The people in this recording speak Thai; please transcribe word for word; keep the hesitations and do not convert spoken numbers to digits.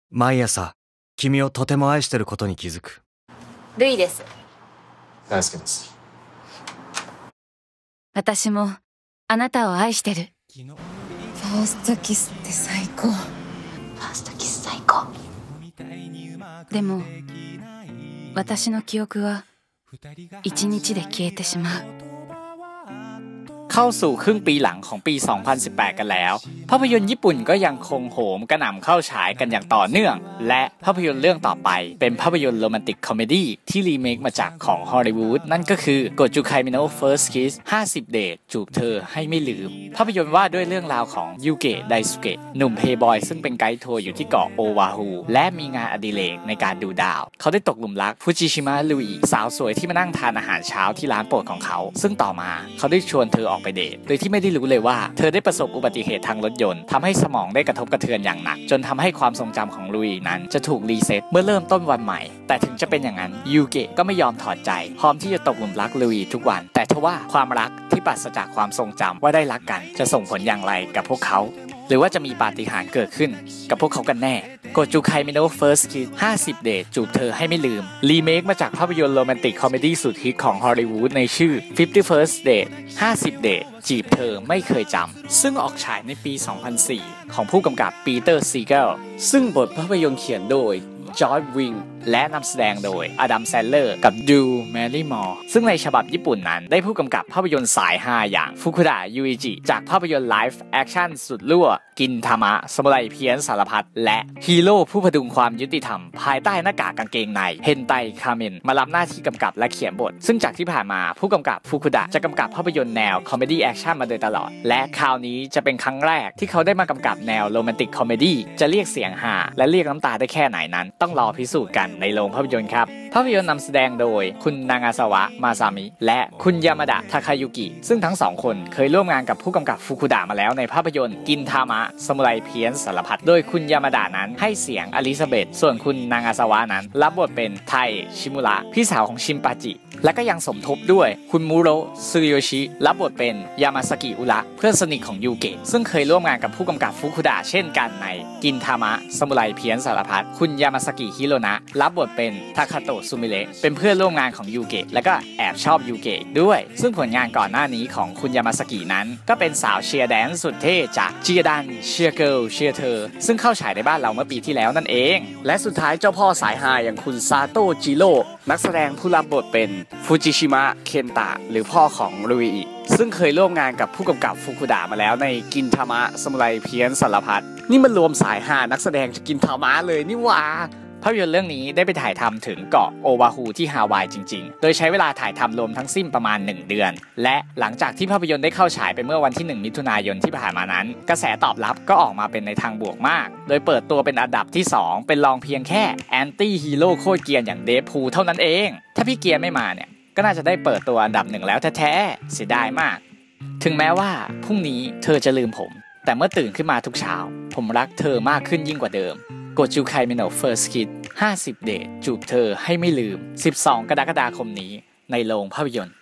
毎朝君をとても愛してることに気づく。 ルイです。 大好きです。 私もあなたを愛してる。 ファーストキスって最高。ファーストキス最高。 でも私の記憶は一日で消えてしまう。 เข้าสู่ครึ่งปีหลังของปี สองพันสิบแปด กันแล้วภาพยนตร์ญี่ปุ่นก็ยังคงโหมกระหน่ำเข้าฉายกันอย่างต่อเนื่องและภาพยนตร์เรื่องต่อไปเป็นภาพยนตร์โรแมนติกคอมเมดี้ที่รีเมคมาจากของฮอลลีวูดนั่นก็คือโกจูไคมิโนะเฟิร์สคิสห้าสิบเดทจูบเธอให้ไม่ลืมภาพยนตร์ว่าด้วยเรื่องราวของยูเกะไดสุเกะหนุ่มเพย์บอยซึ่งเป็นไกด์ทัวร์อยู่ที่เกาะโอวาฮูและมีงานอดิเรกในการดูดาวเขาได้ตกหลุมรักฟูจิชิมะลุยสาวสวยที่มานั่งทานอาหารเช้าที่ร้านโปรดของเขาซึ่งต่อมาเขาได้ชวนเธอออกไปเดทโดยที่ไม่ได้รู้เลยว่าเธอได้ประสบอุบัติเหตุทางรถยนต์ทำให้สมองได้กระทบกระเทือนอย่างหนักจนทำให้ความทรงจำของลุยนั้นจะถูกรีเซ็ตเมื่อเริ่มต้นวันใหม่แต่ถึงจะเป็นอย่างนั้นยูเกะก็ไม่ยอมถอดใจพร้อมที่จะตกหลุมรักลุยทุกวันแต่ทว่าความรักที่ปราศจากความทรงจำว่าได้รักกันจะส่งผลอย่างไรกับพวกเขาหรือว่าจะมีปาฏิหาริย์เกิดขึ้นกับพวกเขากันแน่โกจูไคมิโนะเฟิร์สคิสห้าสิบเดทจูบเธอให้ไม่ลืมรีเมคมาจากภาพยนตร์โรแมนติกคอมเมดี้สุดฮิตของฮอลลีวูดในชื่อ ฟิฟตี้ First Date ห้าสิบเดทจีบเธอไม่เคยจำซึ่งออกฉายในปี สองพันสี่ ของผู้กำกับปีเตอร์ซีเกลซึ่งบทภาพยนตร์เขียนโดยจอร์จวิงและนำแสดงโดยอดัมแซนเลอร์กับดูแมรี่มอร์ซึ่งในฉบับญี่ปุ่นนั้นได้ผู้กำกับภาพยนตร์สายฮาอย่างฟุคุดะยูอิจิจากภาพยนตร์ไลฟ์แอคชั่นสุดลั่วกินทามะสมุไรเพี้ยนสารพัดและฮีโร่ผู้พดุงความยุติธรรมภายใต้หน้ากากกางเกงในเฮนไตคาเมนมารับหน้าที่กำกับและเขียนบทซึ่งจากที่ผ่านมาผู้กำกับฟุคุดะจะกำกับภาพยนตร์แนวคอมเมดี้แอคชั่นมาโดยตลอดและคราวนี้จะเป็นครั้งแรกที่เขาได้มากำกับแนวโรแมนติกคอมเมดี้จะเรียกเสียงฮาและเรียกน้ำตาได้แค่ไหนนั้นต้องรอพิสูจน์กันในโรงภาพยนตร์ครับภาพยนตร์นำแสดงโดยคุณนางาซาวะมาซามิและคุณยามาดะทาคายุกิซึ่งทั้งสองคนเคยร่วมงานกับผู้กำกับฟุคุดะมาแล้วในภาพยนตร์กินทามะซามูไรเพี้ยนสารพัดโดยคุณยามาดะนั้นให้เสียงอลิซาเบธส่วนคุณนางาซาวะนั้นรับบทเป็นไทชิมุระพี่สาวของชิมปาจิและก็ยังสมทบด้วยคุณมูโรซึโยชิรับบทเป็นยามาสกิอุระเพื่อนสนิทของยูเกะซึ่งเคยร่วมงานกับผู้กำกับฟุคุดะเช่นกันในกินทามะซามูไรเพี้ยนสารพัดคุณยามาสกิฮิโรนะรับบทเป็นทาคาโตะซูมิเระเป็นเพื่อนร่วมงานของยูเกะและก็แอบชอบยูเกะด้วยซึ่งผลงานก่อนหน้านี้ของคุณยามาสกินั้นก็เป็นสาวเชียร์แดนสุดเท่จากจิกาดันเชียร์เกิลเชียร์เธอซึ่งเข้าฉายในบ้านเราเมื่อปีที่แล้วนั่นเองและสุดท้ายเจ้าพ่อสายฮาอย่างคุณซาโตะจิโร่นักแสดงผู้รับบทเป็นฟูจิชิมะเคนตะหรือพ่อของลุยซึ่งเคยร่วมงานกับผู้กำกับฟุคุดะมาแล้วในกินทามะซามูไรเพี้ยนสารพัดนี่มันรวมสายฮานักแสดงจากกินทามะเลยนี่หว่าภาพยนตร์เรื่องนี้ได้ไปถ่ายทำถึงเกาะโอวาฮูที่ฮาวายจริงๆโดยใช้เวลาถ่ายทำรวมทั้งสิ้นประมาณหนึ่งเดือนและหลังจากที่ภาพยนตร์ได้เข้าฉายไปเมื่อวันที่หนึ่งมิถุนายนที่ผ่านมานั้นกระแสตอบรับก็ออกมาเป็นในทางบวกมากโดยเปิดตัวเป็นอันดับที่สองเป็นรองเพียงแค่แอนตี้ฮีโร่โคตรเกรียนอย่างเดฟพูลเท่านั้นเองถ้าพี่เกียร์ไม่มาเนี่ยก็น่าจะได้เปิดตัวอันดับหนึ่งแล้วแท้ๆเสียดายมากถึงแม้ว่าพรุ่งนี้เธอจะลืมผมแต่เมื่อตื่นขึ้นมาทุกเช้าผมรักเธอมากขึ้นยิ่งกว่าเดิมโกจูไคมิโนะเฟิร์สคิสห้าสิบเดทจูบเธอให้ไม่ลืมสิบสองกรกฎาคมนี้ในโรงภาพยนตร์